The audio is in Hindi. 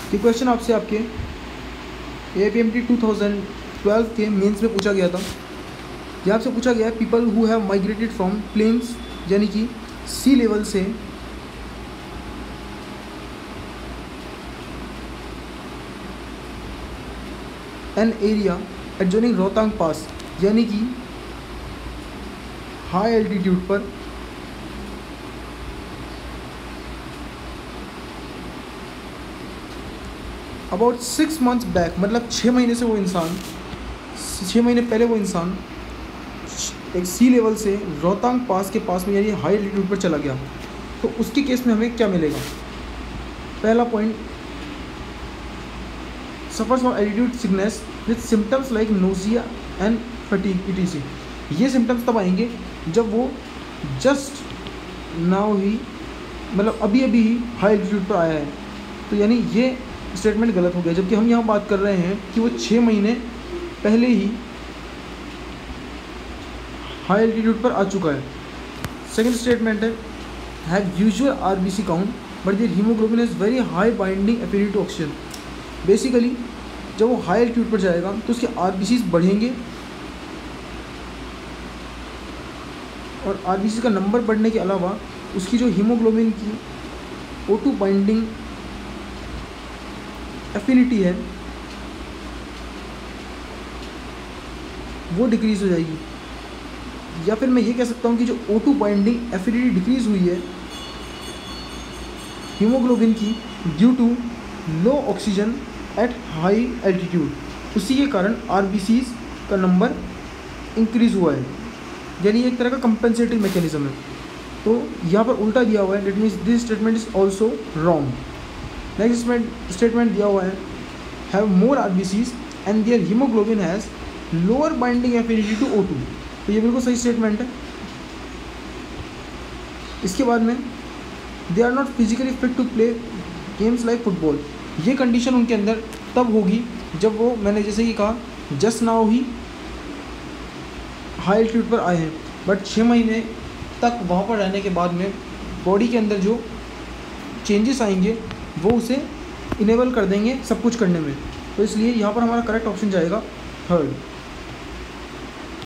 ये क्वेश्चन आपसे आपके APMT 2012 के मेंस में पूछा गया था। ये आपसे पूछा गया है people who have migrated from plains यानी कि सी लेवल से an area adjoining Rohtang pass यानी कि हाई एल्टीट्यूड पर अबाउट 6 months बैक, मतलब 6 महीने से वो इंसान 6 महीने पहले वो इंसान एक सी लेवल से रोहतांग पास के पास में यानी हाई एल्टीट्यूड पर चला गया, तो उसके केस में हमें क्या मिलेगा। पहला point, suffers from altitude sickness with symptoms like nausea and fatigue etc। ये सिम्टम्स तब आएंगे जब वो जस्ट नाउ ही मतलब अभी अभी ही हाई एल्टीट्यूड पर आया है, तो यानी ये स्टेटमेंट गलत हो गया। जबकि हम यहाँ बात कर रहे हैं कि वो 6 महीने पहले ही हाई एल्टीट्यूड पर आ चुका है। सेकंड स्टेटमेंट है have usual RBC count but their haemoglobin is very high binding affinity to oxygen. Basically जब वो हाई एल्टीट्यूड पर जाएगा तो उसके RBCs बढ़ेंगे और RBC का नंबर बढ़ने के अलावा उसकी जो हीमोग्लोबिन की O2 बाइंडिंग एफिनिटी है वो डिक्रीज़ हो जाएगी। या फिर मैं ये कह सकता हूँ कि जो O2 बाइंडिंग एफिनिटी डिक्रीज़ हुई है हीमोग्लोबिन की due to low oxygen at high altitude, उसी के कारण RBCs का नंबर इंक्रीज़ हुआ है, यानी एक तरह का कंपेंसेटिंग मैकेनिज्म है। तो यहाँ पर उल्टा दिया हुआ है, that means this statement is also wrong. Next statement दिया हुआ है have more RBCs and there haemoglobin has lower binding affinity to O2, तो ये बिल्कुल सही स्टेटमेंट है। इसके बाद में they are not physically fit to play games like football, ये कंडीशन उनके अंदर तब होगी जब वो, मैंने जैसे कि कहा, जस्ट नाउ ही हाई एल्टीट्यूड पर आए हैं, बट 6 महीने तक वहाँ पर रहने के बाद में बॉडी के अंदर जो चेंजेस आएंगे वो उसे इनेबल कर देंगे सब कुछ करने में। तो इसलिए यहाँ पर हमारा करेक्ट ऑप्शन जाएगा थर्ड।